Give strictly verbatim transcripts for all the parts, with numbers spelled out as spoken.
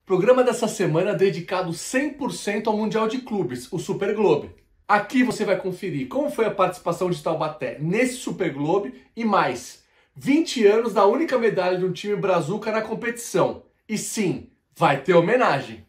Programa dessa semana dedicado cem por cento ao Mundial de Clubes, o Super Globe. Aqui você vai conferir como foi a participação de Taubaté nesse Super Globe e mais, vinte anos da única medalha de um time brazuca na competição. E sim, vai ter homenagem.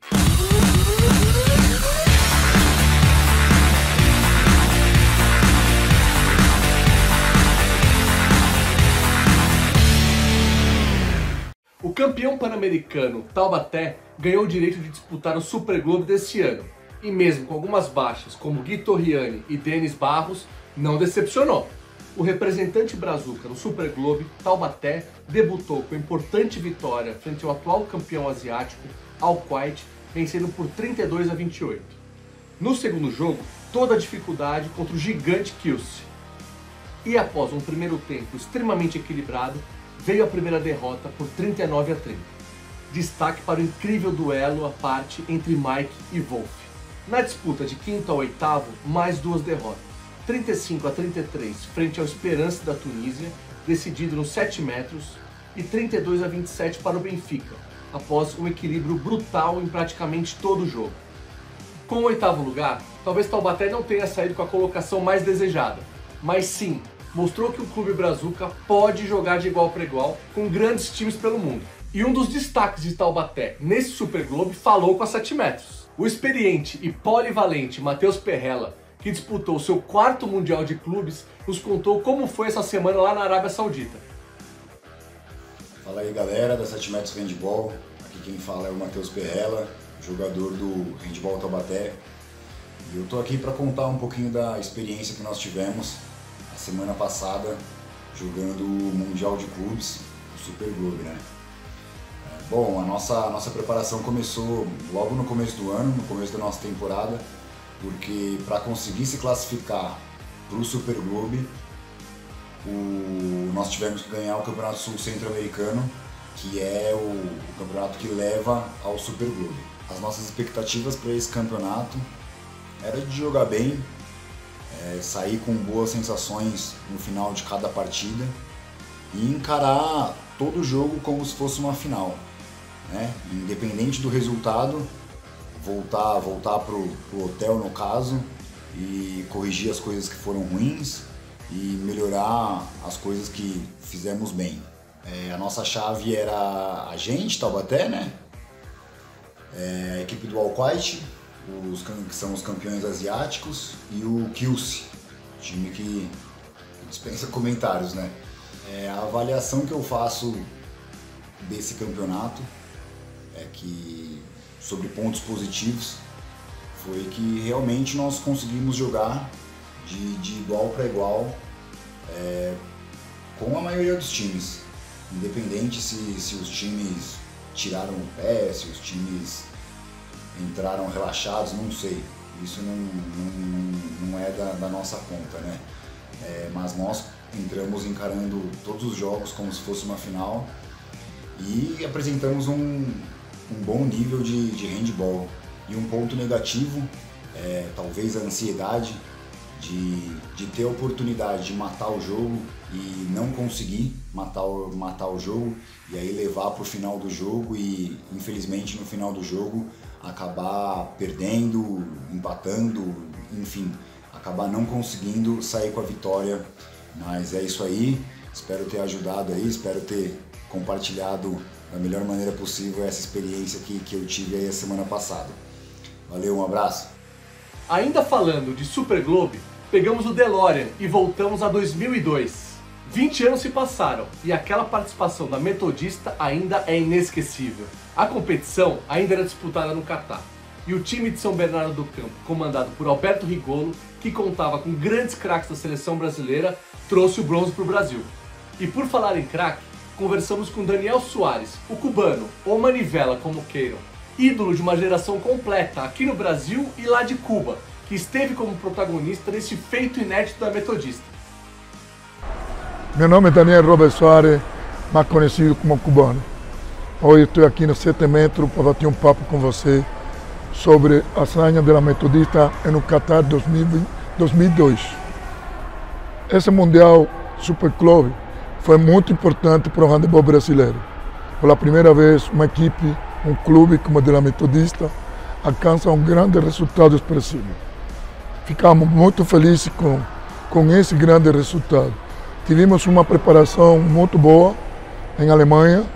O campeão pan-americano Taubaté ganhou o direito de disputar o Super Globe desse ano. E mesmo com algumas baixas, como Gui Torriani e Denis Barros, não decepcionou. O representante brazuca no Super Globe, Taubaté, debutou com importante vitória frente ao atual campeão asiático, Al Kuwait, vencendo por trinta e dois a vinte e oito. No segundo jogo, toda a dificuldade contra o gigante Kielce. E após um primeiro tempo extremamente equilibrado, veio a primeira derrota por trinta e nove a trinta. Destaque para o incrível duelo à parte entre Mike e Wolf. Na disputa de quinto ao oitavo, mais duas derrotas. trinta e cinco a trinta e três frente ao Esperance da Tunísia, decidido nos sete metros, e trinta e dois a vinte e sete para o Benfica, após um equilíbrio brutal em praticamente todo o jogo. Com o oitavo lugar, talvez Taubaté não tenha saído com a colocação mais desejada, mas sim, mostrou que o clube brazuca pode jogar de igual para igual com grandes times pelo mundo. E um dos destaques de Taubaté nesse Super Globe falou com a sete metros. O experiente e polivalente Matheus Perrella, que disputou seu quarto Mundial de Clubes, nos contou como foi essa semana lá na Arábia Saudita. Fala aí galera da sete metros Handball, aqui quem fala é o Matheus Perrella, jogador do Handball Taubaté. E eu tô aqui para contar um pouquinho da experiência que nós tivemos a semana passada jogando o Mundial de Clubes, o Super Globe, né? Bom, a nossa, a nossa preparação começou logo no começo do ano, no começo da nossa temporada, porque para conseguir se classificar para o Super Globe, o, nós tivemos que ganhar o Campeonato Sul Centro-Americano, que é o, o campeonato que leva ao Super Globe. As nossas expectativas para esse campeonato era de jogar bem, é, sair com boas sensações no final de cada partida e encarar todo o jogo como se fosse uma final, né? Independente do resultado, voltar, voltar pro, pro hotel no caso e corrigir as coisas que foram ruins e melhorar as coisas que fizemos bem. É, a nossa chave era a gente, Taubaté, né? É, a equipe do Al Kuwait, os, que são os campeões asiáticos, e o Kielce, time que dispensa comentários, né? É, a avaliação que eu faço desse campeonato é que, sobre pontos positivos, foi que realmente nós conseguimos jogar de, de igual para igual é, com a maioria dos times, independente se, se os times tiraram o pé, se os times entraram relaxados, não sei, isso não, não, não é da, da nossa conta, né? É, mas nós entramos encarando todos os jogos como se fosse uma final e apresentamos um, um bom nível de, de handball. E um ponto negativo, é, talvez a ansiedade de, de ter a oportunidade de matar o jogo e não conseguir matar o, matar o jogo e aí levar para o final do jogo e infelizmente no final do jogo acabar perdendo, empatando, enfim, acabar não conseguindo sair com a vitória. Mas é isso aí, espero ter ajudado aí, espero ter compartilhado da melhor maneira possível essa experiência que, que eu tive aí a semana passada. Valeu, um abraço! Ainda falando de Super Globe, pegamos o DeLorean e voltamos a dois mil e dois. vinte anos se passaram e aquela participação da Metodista ainda é inesquecível. A competição ainda era disputada no Catar. E o time de São Bernardo do Campo, comandado por Alberto Rigolo, que contava com grandes craques da seleção brasileira, trouxe o bronze para o Brasil. E por falar em craque, conversamos com Daniel Soares, o cubano, ou Manivela como queiram, ídolo de uma geração completa aqui no Brasil e lá de Cuba, que esteve como protagonista nesse feito inédito da Metodista. Meu nome é Daniel Robert Soares, mais conhecido como cubano. Hoje estou aqui no sete metros para bater um papo com você sobre a hazaña da Metodista no Qatar dois mil e dois. Esse Mundial Super Clube foi muito importante para o handebol brasileiro. Pela primeira vez, uma equipe um clube como o de la Metodista alcança um grande resultado expressivo. Ficamos muito felizes com, com esse grande resultado. Tivemos uma preparação muito boa em Alemanha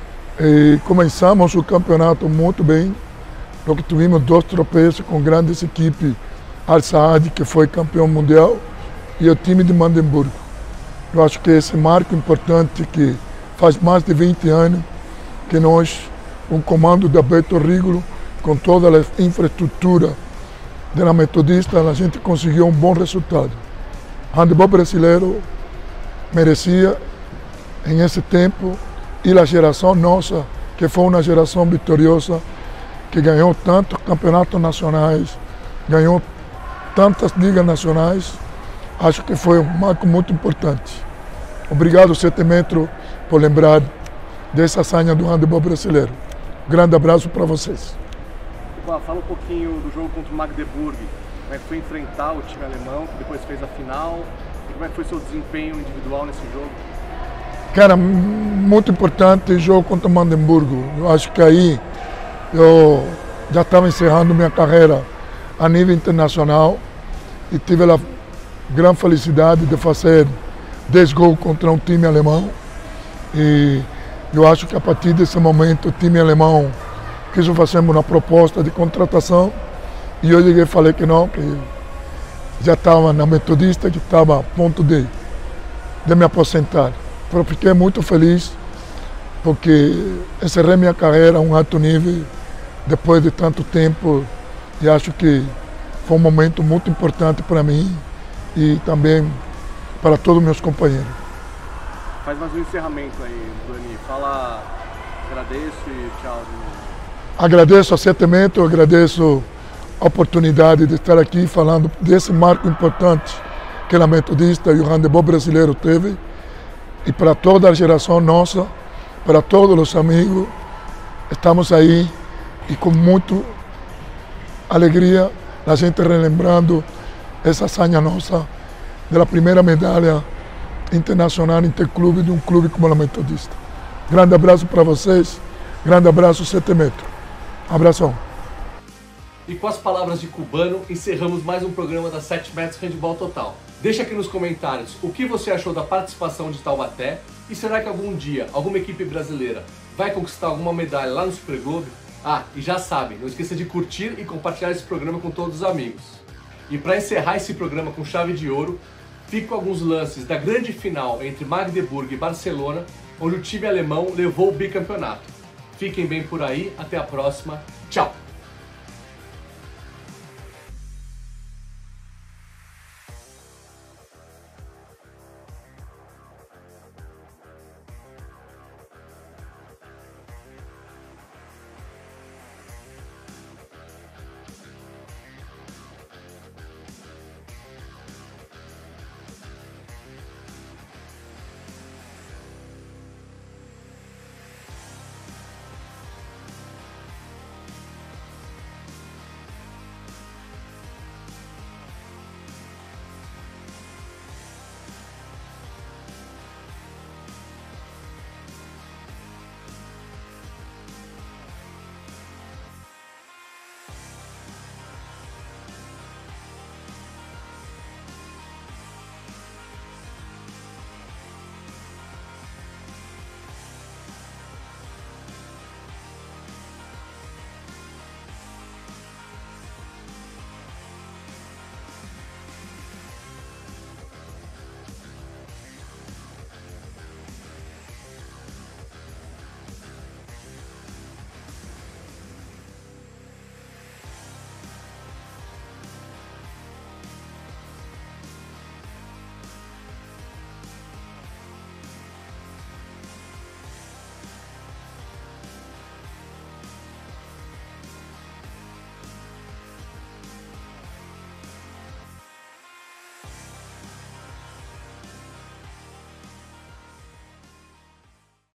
e começamos o campeonato muito bem, porque tivemos dois tropeços com grandes equipes, Al Saad, que foi campeão mundial, e o time de Magdeburgo. Eu acho que esse marco importante que faz mais de vinte anos que nós, um comando da Beto Rígolo, com toda a infraestrutura da Metodista, a gente conseguiu um bom resultado. O handebol brasileiro merecia, em esse tempo, e a geração nossa, que foi uma geração vitoriosa, que ganhou tantos campeonatos nacionais, ganhou tantas ligas nacionais, acho que foi um marco muito importante. Obrigado, sete metros, por lembrar dessa sanha do handebol brasileiro. Grande abraço para vocês. Fala um pouquinho do jogo contra o Magdeburg. Como é que foi enfrentar o time alemão, que depois fez a final? E como é que foi seu desempenho individual nesse jogo? Cara, muito importante o jogo contra o Magdeburgo. Eu acho que aí eu já estava encerrando minha carreira a nível internacional e tive a grande felicidade de fazer dez gols contra um time alemão. E eu acho que a partir desse momento o time alemão quis fazer uma proposta de contratação e eu cheguei e falei que não, que já estava na Metodista, que estava a ponto de, de me aposentar. Eu fiquei muito feliz porque encerrei minha carreira a um alto nível depois de tanto tempo e acho que foi um momento muito importante para mim e também para todos os meus companheiros. Faz mais um encerramento aí, Dani. Fala, agradeço e tchau. Agradeço a sete metros, agradeço a oportunidade de estar aqui falando desse marco importante que a Metodista e o handebol brasileiro teve. E para toda a geração nossa, para todos os amigos, estamos aí e com muita alegria a gente relembrando essa sanha nossa da primeira medalha internacional interclube de um clube como a Metodista. Grande abraço para vocês, grande abraço sete metros. Abração. E com as palavras de Cubano, encerramos mais um programa da sete metros Handebol Total. Deixa aqui nos comentários o que você achou da participação de Taubaté e será que algum dia alguma equipe brasileira vai conquistar alguma medalha lá no Super Globe? Ah, e já sabe, não esqueça de curtir e compartilhar esse programa com todos os amigos. E para encerrar esse programa com chave de ouro, fico com alguns lances da grande final entre Magdeburg e Barcelona, onde o time alemão levou o bicampeonato. Fiquem bem por aí, até a próxima.